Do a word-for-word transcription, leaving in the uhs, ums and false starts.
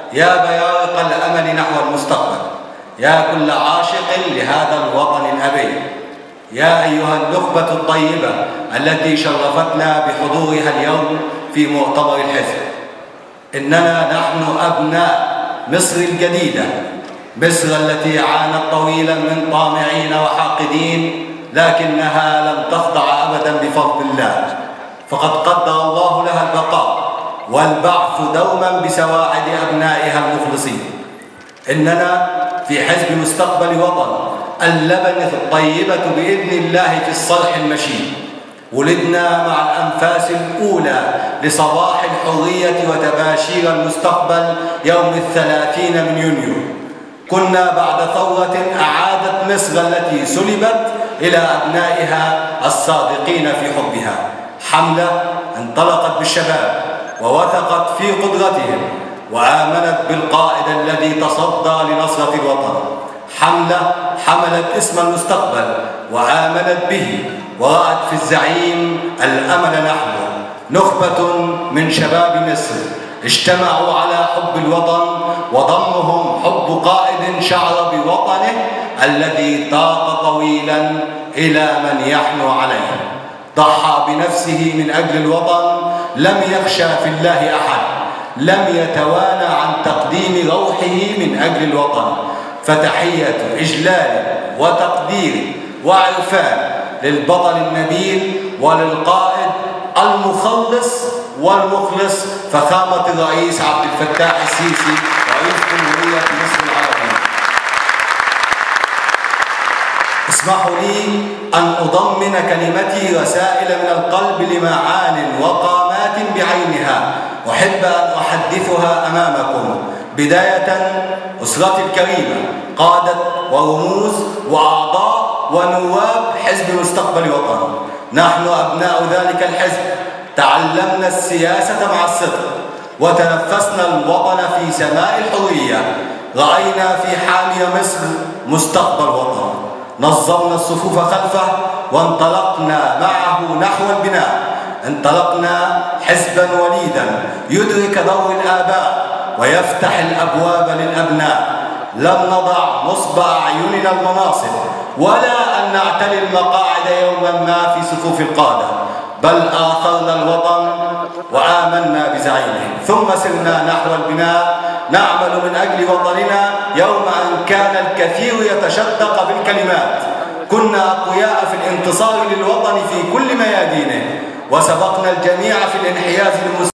يا بيارق الأمل نحو المستقبل، يا كل عاشق لهذا الوطن الأبي، يا أيها النخبة الطيبة التي شرفتنا بحضورها اليوم في مؤتمر الحزب. إننا نحن أبناء مصر الجديدة، مصر التي عانت طويلا من طامعين وحاقدين، لكنها لم تخضع أبدا بفضل الله، فقد قدر الله لها البقاء والبعث دوما بسواعد أبنائها المخلصين. إننا في حزب مستقبل وطن، اللبنة الطيبة بإذن الله في الصلح المشين. ولدنا مع الأنفاس الأولى لصباح الحرية وتباشير المستقبل يوم الثلاثين من يونيو. كنا بعد ثورة أعادت مصر التي سلبت إلى أبنائها الصادقين في حبها، حملة انطلقت بالشباب ووثقت في قدرتهم وآمنت بالقائد الذي تصدى لنصرة الوطن، حملة حملت اسم المستقبل وآمنت به ورأت في الزعيم الأمل نحوه. نخبة من شباب مصر اجتمعوا على حب الوطن وضمهم حب قائد شعر بوطنه الذي طاق طويلا إلى من يحنو عليه، ضحى بنفسه من أجل الوطن، لم يخشى في الله أحد، لم يتوانى عن تقديم روحه من أجل الوطن. فتحية إجلال وتقدير وعرفان للبطل النبيل وللقائد المخلص والمخلص فخامة الرئيس عبد الفتاح السيسي رئيس جمهورية مصر العربية. اسمحوا لي أن أضمن كلمتي رسائل من القلب لمعان وقامات بعينها أحب أن أحدثها أمامكم. بداية أسرتي الكريمة، قادة ورموز وأعضاء ونواب حزب مستقبل وطن، نحن أبناء ذلك الحزب تعلمنا السياسة مع الصدق وتنفسنا الوطن في سماء الحرية، رأينا في حامية مصر مستقبل وطن، نظمنا الصفوف خلفه وانطلقنا معه نحو البناء. انطلقنا حزبا وليدا يدرك دور الآباء ويفتح الأبواب للأبناء. لم نضع نصب أعيننا المناصب ولا أن نعتلي المقاعد يوما ما في صفوف القادة، بل آثرنا الوطن وآمنا بزعيمه، ثم سرنا نحو البناء نعمل من أجل وطننا يوم أن كان الكثير يتشدق بالكلمات. كنا أقوياء في الانتصار للوطن في كل ميادينه، وسبقنا الجميع في الانحياز